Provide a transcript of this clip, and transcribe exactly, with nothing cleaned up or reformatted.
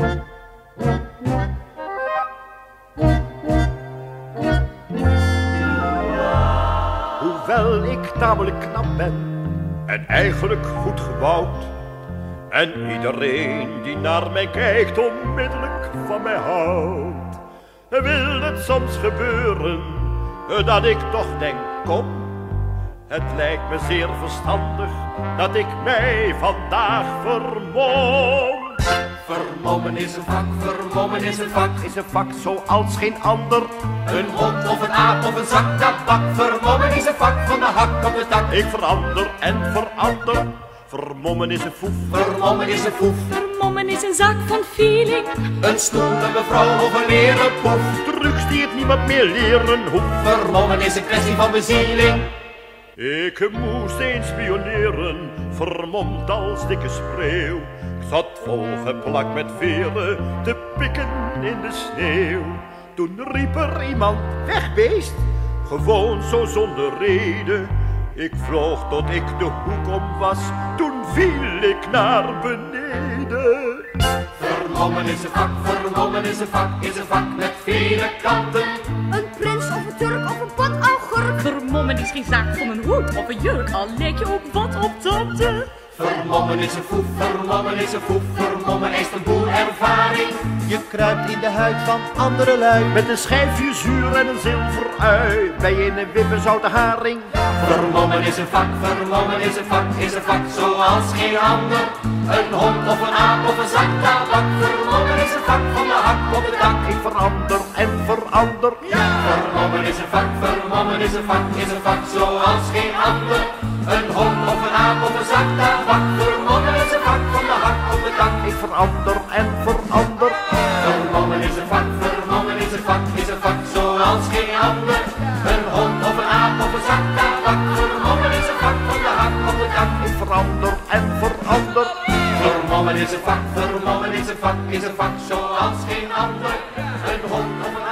Hoewel ik tamelijk knap ben en eigenlijk goed gebouwd, en iedereen die naar mij kijkt onmiddellijk van mij houdt, wil het soms gebeuren dat ik toch denk, kom, het lijkt me zeer verstandig dat ik mij vandaag vermom. Vermommen is een vak, vermommen is een vak. Is een vak zoals geen ander. Een hond of een aap of een zak tabak. Vermommen is een vak van de hak op de tak. Ik verander en verander. Vermommen is een foef. Vermommen is een foef. Vermommen is een zaak van feeling. Een stoel, een mevrouw of een leren poef. Trucs die het niemand meer leren hoeft. Vermommen is een kwestie van bezieling. Ik moest eens spioneren, vermomd als dikke spreeuw. Ik zat volgeplakt met veren te pikken in de sneeuw. Toen riep er iemand, weg beest, gewoon zo zonder reden. Ik vloog tot ik de hoek om was, toen viel ik naar beneden. Vermommen is een vak, vermommen is een vak, is een vak met vele kanten. Een prins of een turk of een pot augurk. Vermommen is geen zaak van een hoed of een jurk, al lijk je ook wat op tante. Vermommen is een foef, vermommen is een foef, vermommen eist een boel ervaring. Je kruipt in de huid van andere lui. Met een schijfje zuur en een zilver ui, bij je in een wippenzoute haring. Vermommen is een vak, vermommen is een vak, is een vak zoals geen ander. Een hond of een aap of een zak tabak. Vermommen is een vak van de hak op de dak. Ik verander en verander. Ja! Vermommen is een vak, vermommen is een vak, is een vak zoals geen ander. Een hond of een aap of een zak tabak. Vermommen is een vak van de hak op de dak. Ik verander en verander. Vermommen is een vak, vermommen is een vak, is een vak zoals geen ander. Een hond of een aap of een zak tabak. Vermommen is een vak van de hak op de dak. Ik verander en verander. Vermommen is een vak, vermommen is een vak, is een vak zoals geen ander. Een hond of een